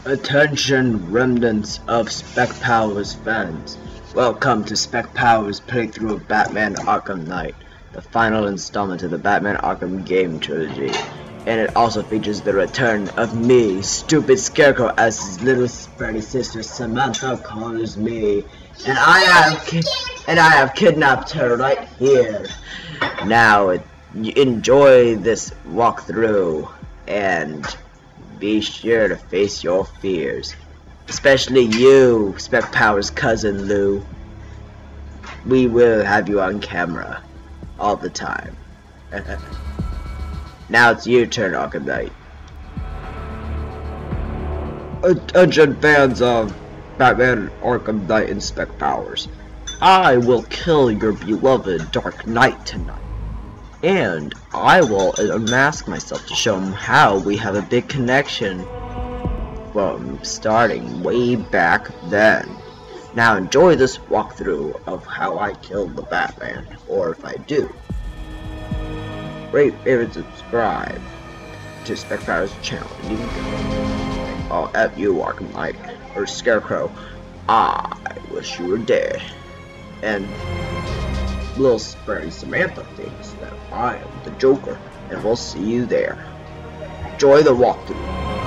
Attention remnants of Spec Powers fans. Welcome to Spec Powers playthrough of Batman Arkham Knight, the final installment of the Batman Arkham game trilogy. And it also features the return of me, Stupid Scarecrow, as his little spready sister Samantha calls me. And I have kidnapped her right here. Now enjoy this walkthrough and be sure to face your fears. Especially you, Spec Powers' cousin Lou. We will have you on camera all the time. Now it's your turn, Arkham Knight. Attention fans of Batman Arkham Knight and Spec Powers. I will kill your beloved Dark Knight tonight. And I will unmask myself to show him how we have a big connection from starting way back then. Now enjoy this walkthrough of how I killed the Batman, or if I do. Rate, favorite, subscribe to Spec Powers' channel. And you can go. I'll F you, Arkham Knight, or Scarecrow. I wish you were dead. And little spready Samantha thinks that I am the Joker, and we'll see you there. Enjoy the walkthrough.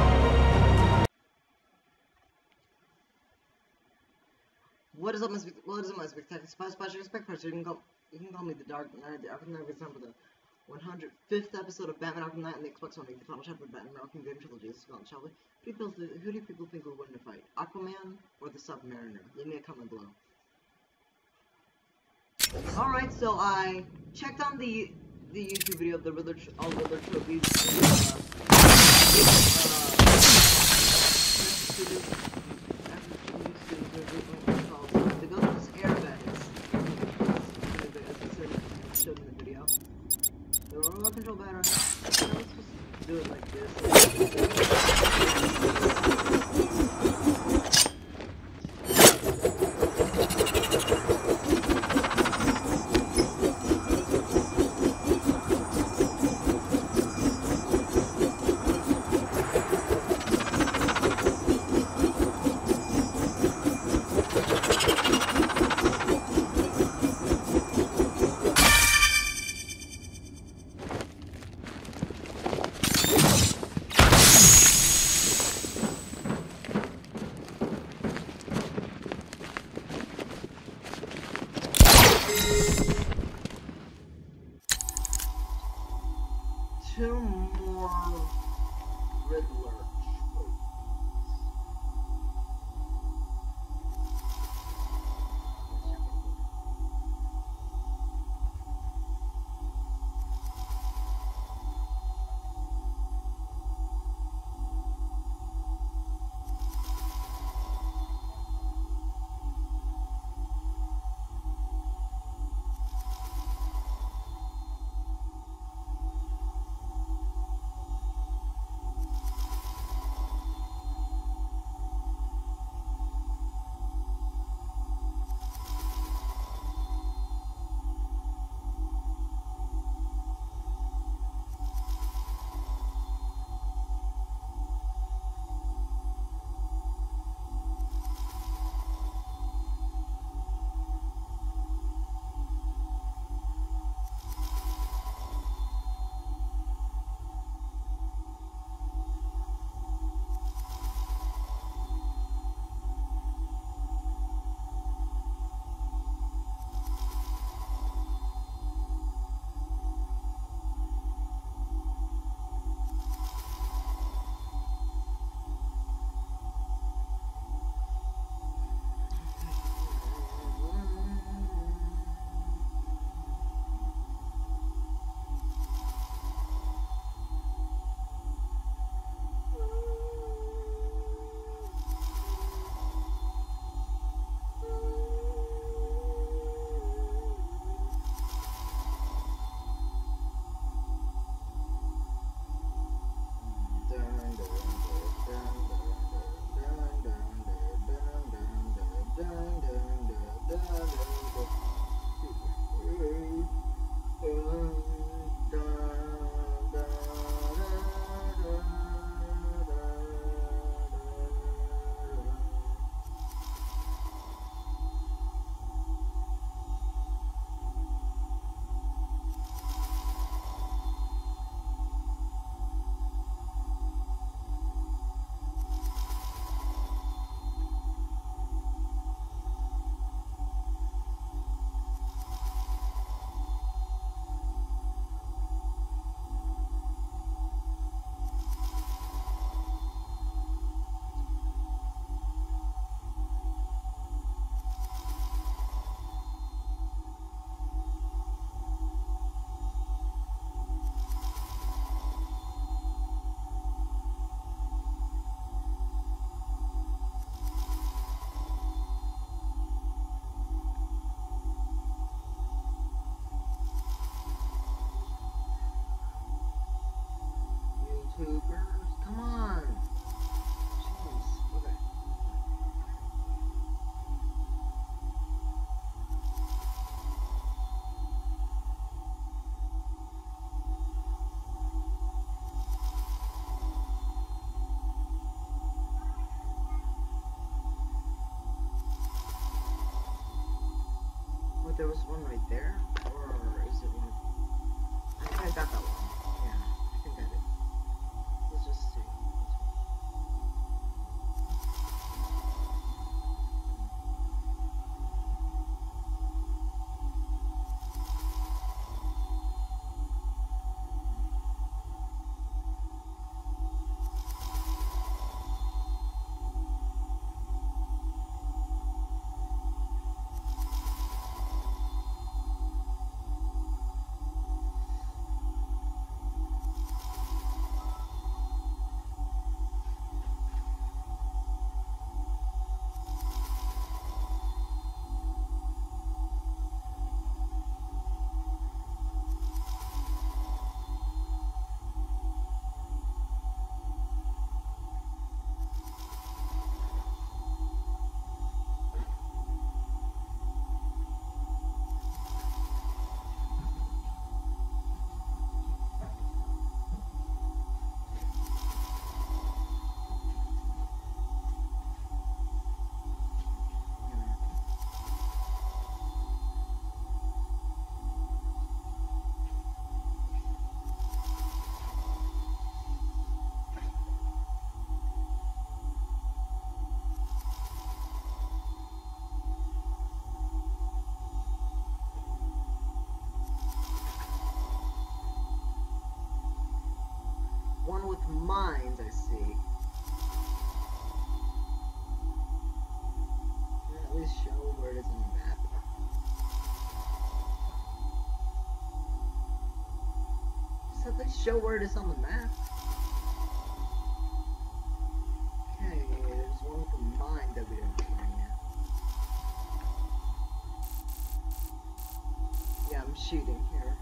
What is up, my spectacular Spec Powers? You can call me the Dark Knight. The Arkham Knight is time for the 105th episode of Batman Arkham Knight and the Xbox One, the final chapter of Batman Arkham game trilogy. Let's go on, shall we? Who do people think will win the fight? Aquaman or the Submariner? Leave me a comment below. Alright, so I checked on the YouTube video of the Riddler trophies. To go to this airbag, as showed in the video. The remote control battery. Let's just do it like this. Two more Riddler trophies. YouTubers. Come on. Jeez. Okay. Wait, there was one right there? Or is it one? I think I got that one. Yeah, I think I did. Let's just see. One with mines, I see. Can I at least show where it is on the map? Just at least show where it is on the map. Okay, there's one with a mine that we didn't find yet. Yeah, I'm shooting here.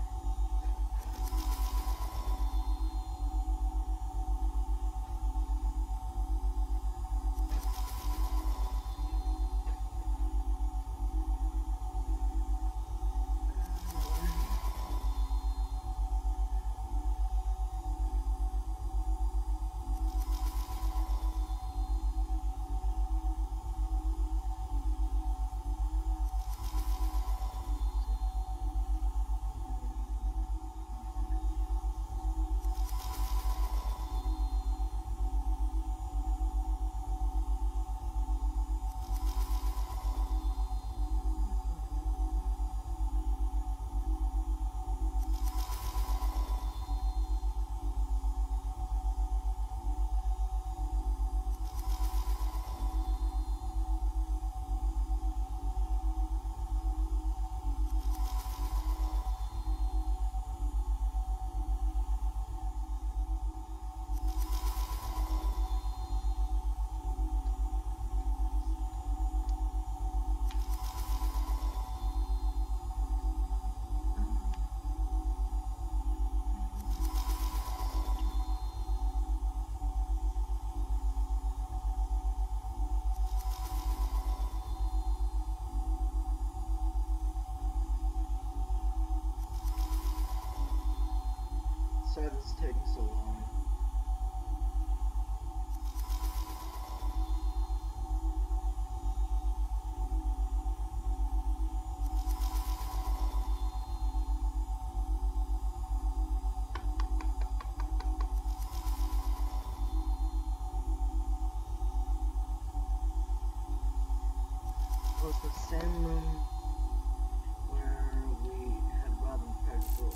Sorry this is taking so long. Oh, it's the same room where we had Robin Predator.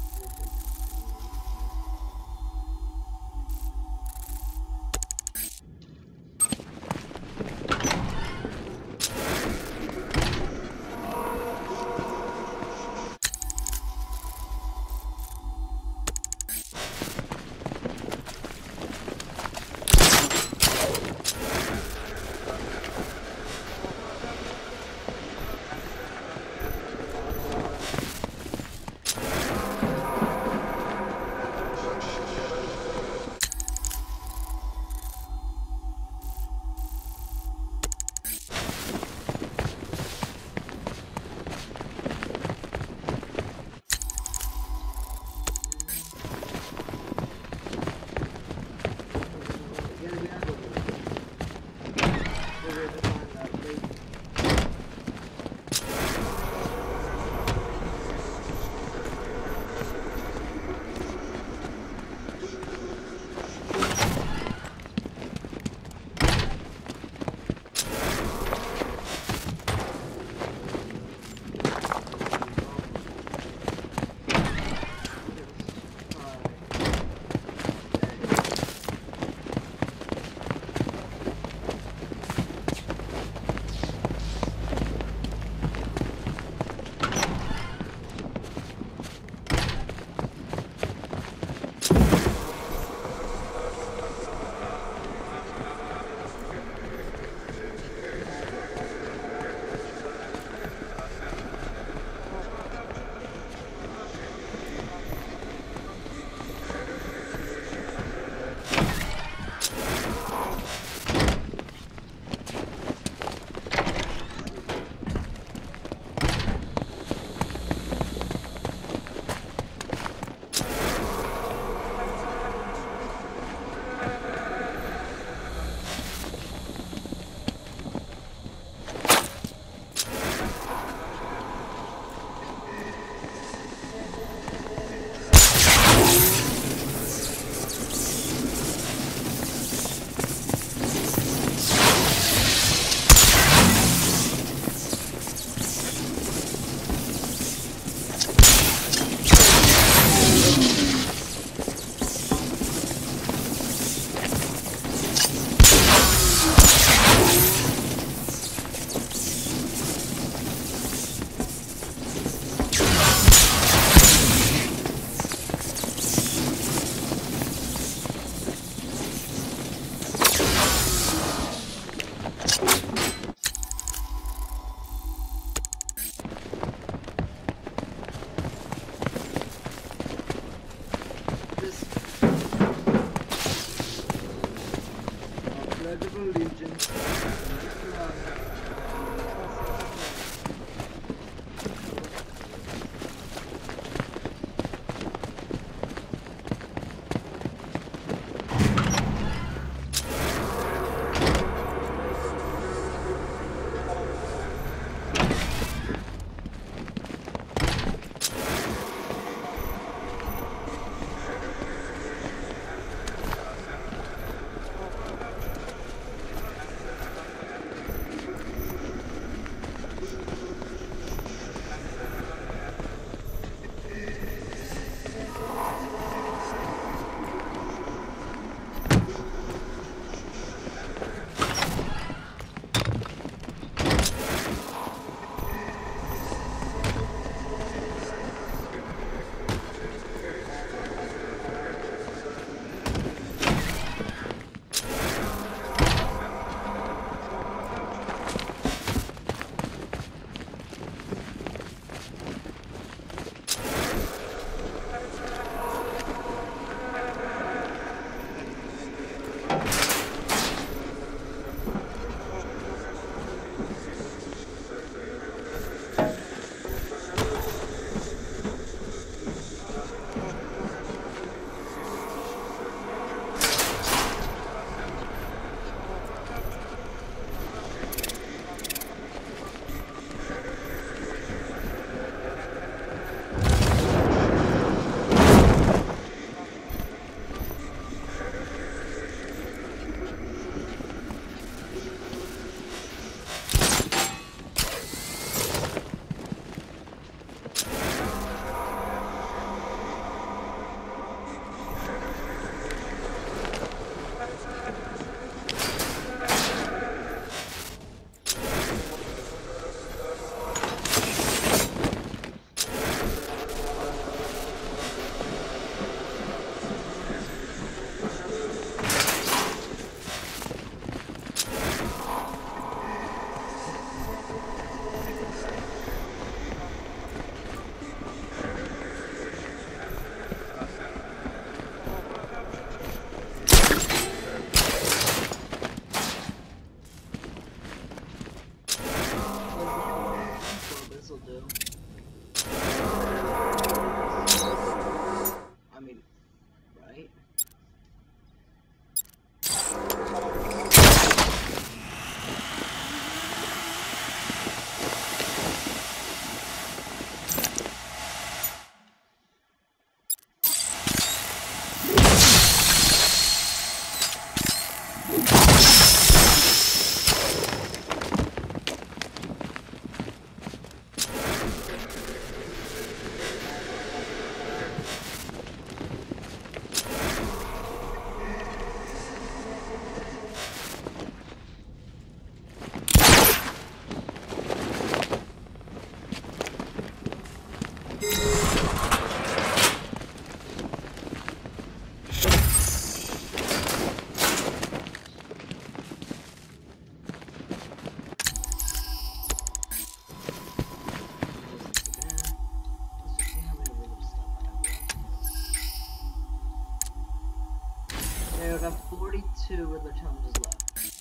Okay, I've got 42 Riddler challenges left.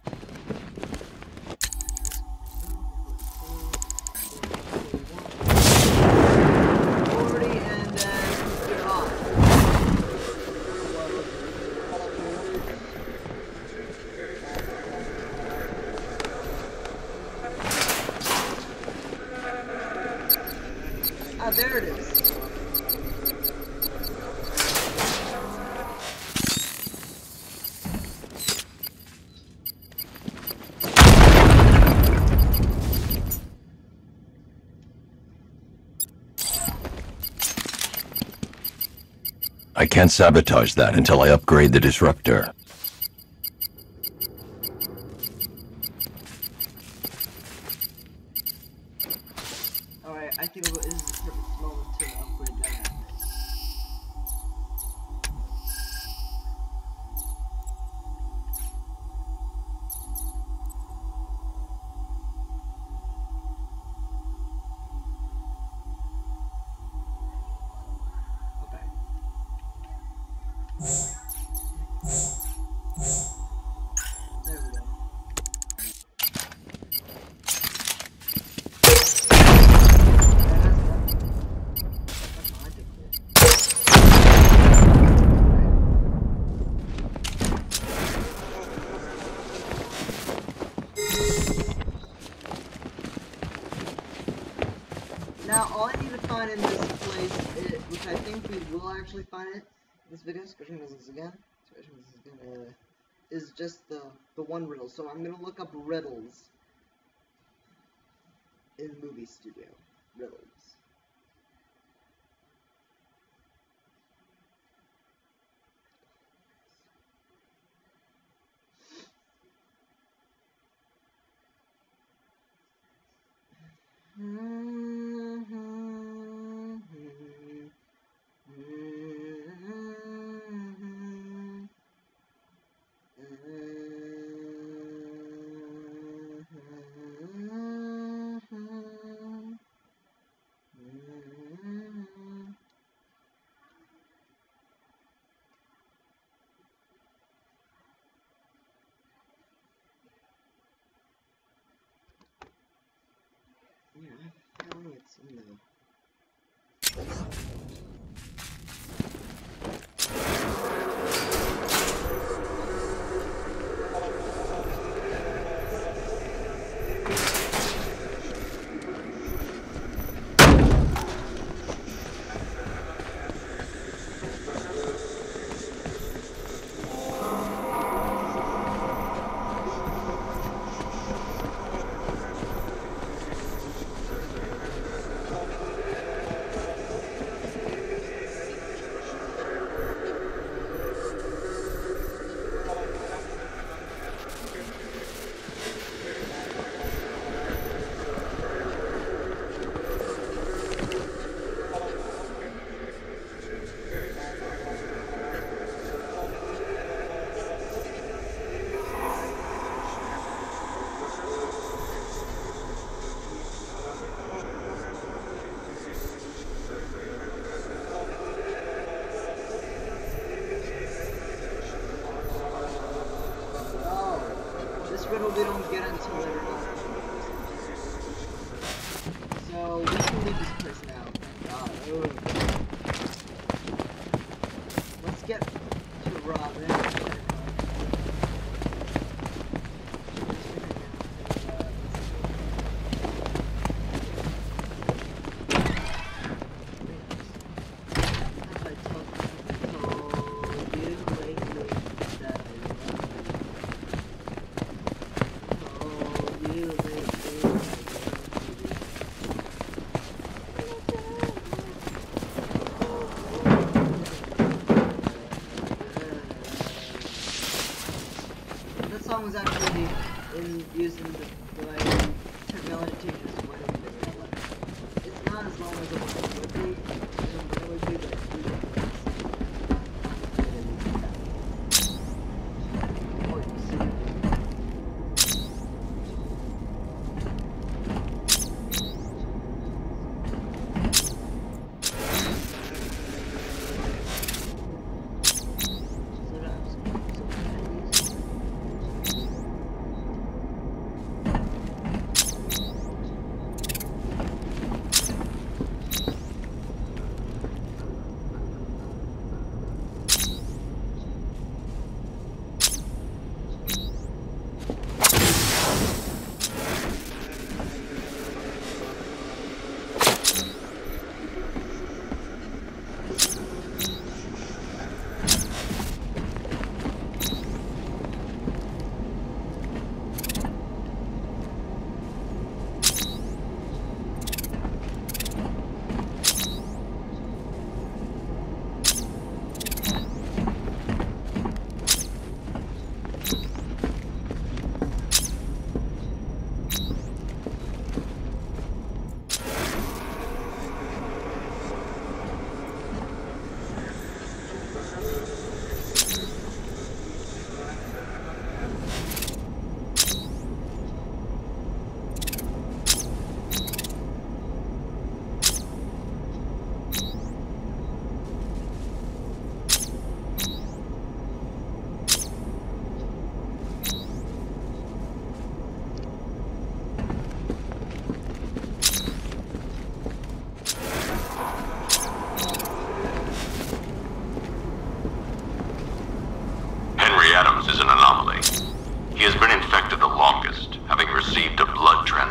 40 and then you're off. Ah, there it is. I can't sabotage that until I upgrade the disruptor. Alright, I think this is the perfect moment to upgrade that. There we go. Now, all I need to find in this place, which I think we will actually find it, this video, scratching this again, is just the one riddle. So I'm gonna look up riddles in Movie Studio. Riddles. Yeah, I feel like it's in the... riddle we don't get until later on. So we can leave this place now. Thank God. Let's get to Robin. Was actually in using the technology changes to what it's not as long as it would be, but it would be like 3 days. So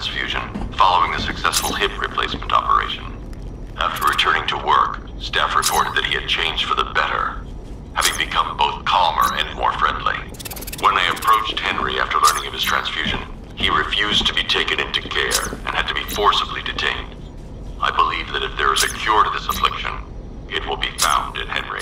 transfusion following a successful hip replacement operation. After returning to work, staff reported that he had changed for the better, having become both calmer and more friendly. When they approached Henry after learning of his transfusion, he refused to be taken into care and had to be forcibly detained. I believe that if there is a cure to this affliction, it will be found in Henry.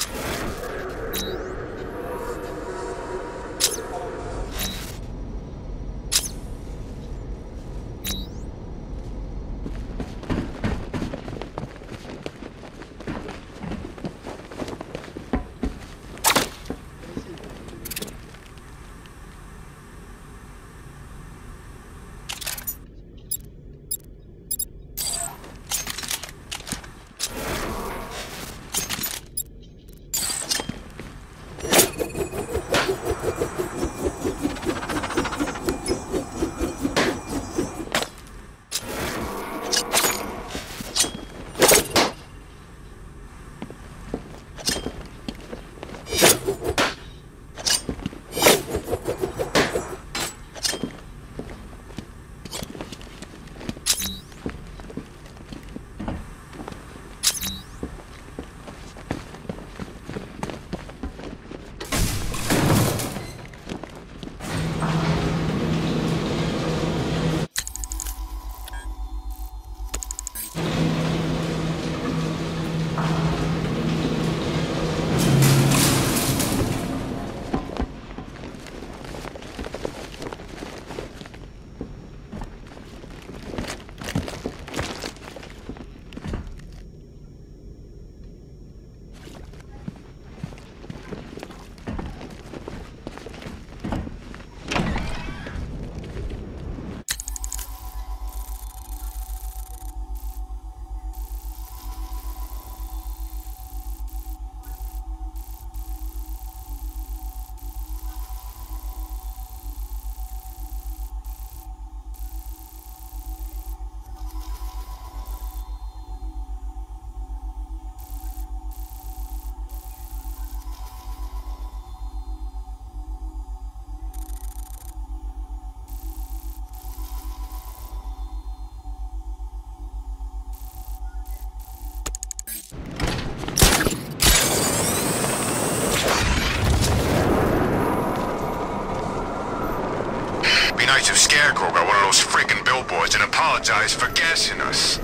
If Scarecrow got one of those freaking billboards and apologized for gassing us.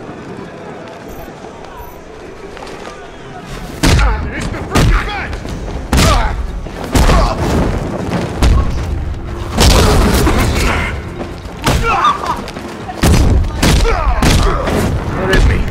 It's the freaking bat! Don't hit me.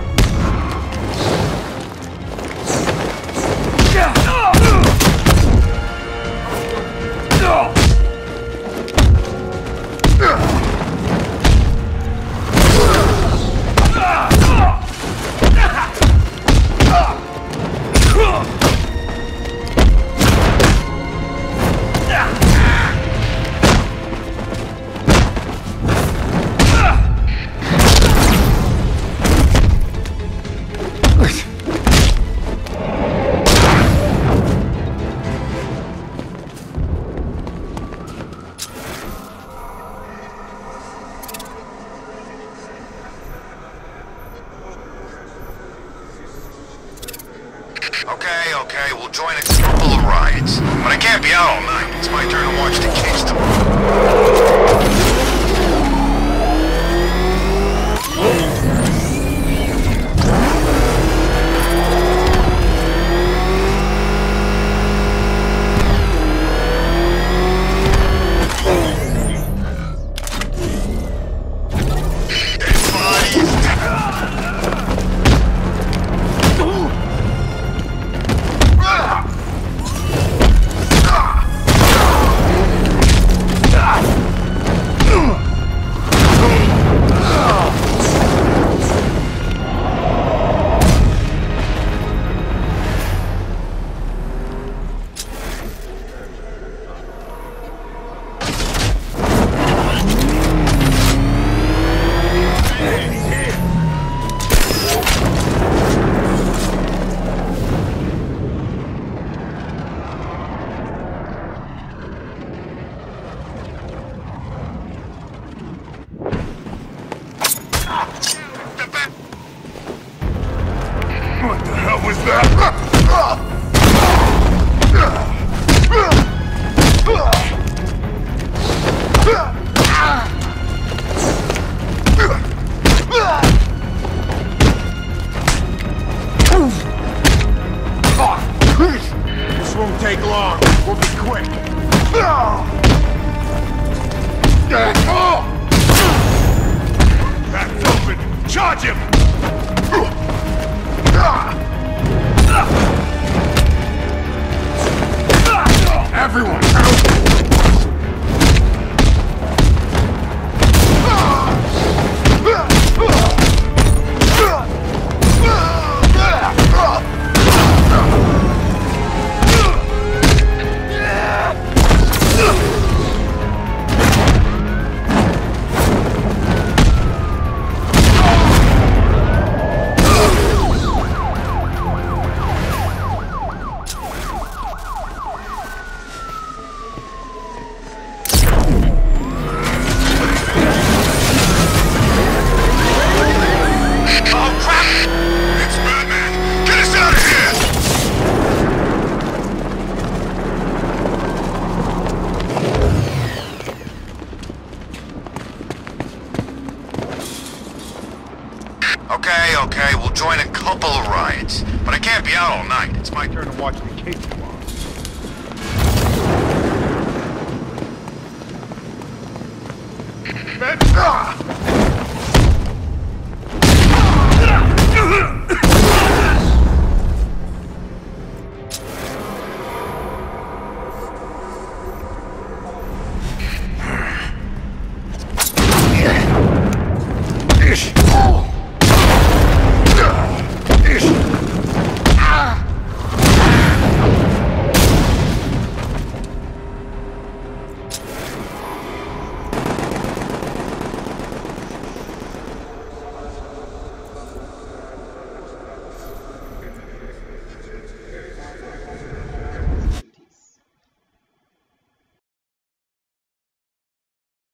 Okay, we'll join a couple of rides. But I can't be out all night. It's my turn to watch the kids tomorrow. take long. We'll be quick. Back's open. Charge him! Everyone, Okay, we'll join a couple of riots. But I can't be out all night. It's my turn to watch the kids.